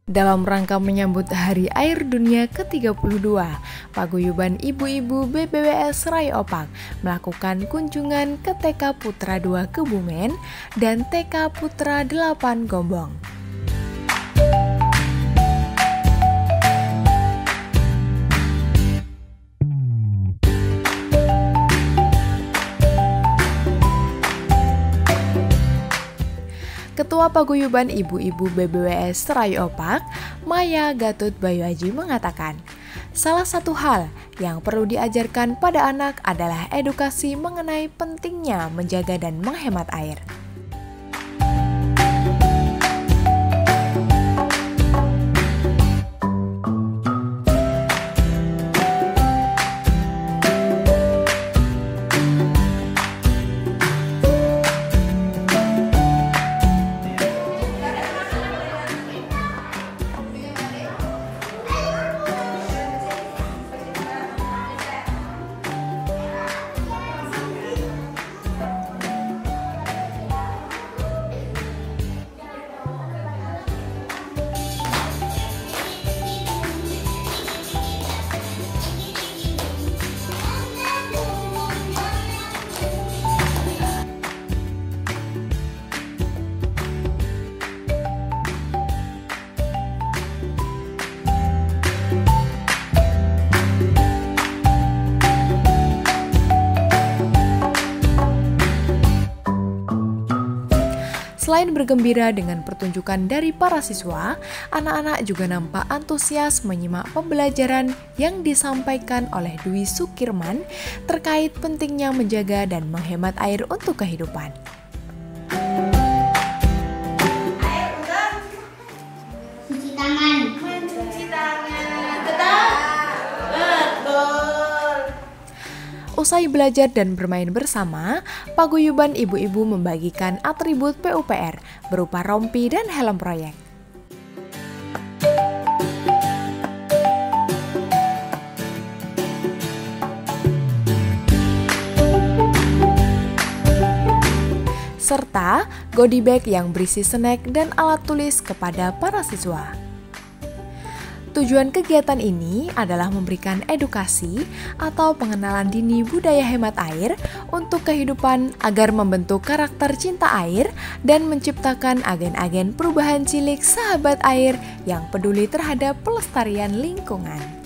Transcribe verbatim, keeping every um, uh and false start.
Dalam rangka menyambut Hari Air Dunia ke tiga puluh dua, Paguyuban Ibu-Ibu B B W S Rayo Opak melakukan kunjungan ke T K Putra dua Kebumen dan T K Putra delapan Gombong. Ketua Paguyuban Ibu-Ibu B B W S Rayo Opak, Maya Gatut Bayu Aji mengatakan, salah satu hal yang perlu diajarkan pada anak adalah edukasi mengenai pentingnya menjaga dan menghemat air. Selain bergembira dengan pertunjukan dari para siswa, anak-anak juga nampak antusias menyimak pembelajaran yang disampaikan oleh Dwi Sukirman terkait pentingnya menjaga dan menghemat air untuk kehidupan. Air untuk cuci tangan. Mencuci tangan. Betul. Betul. Usai belajar dan bermain bersama, Paguyuban Ibu-Ibu membagikan atribut P U P R berupa rompi dan helm proyek. Serta goodie bag yang berisi snack dan alat tulis kepada para siswa. Tujuan kegiatan ini adalah memberikan edukasi atau pengenalan dini budaya hemat air untuk kehidupan agar membentuk karakter cinta air dan menciptakan agen-agen perubahan cilik sahabat air yang peduli terhadap pelestarian lingkungan.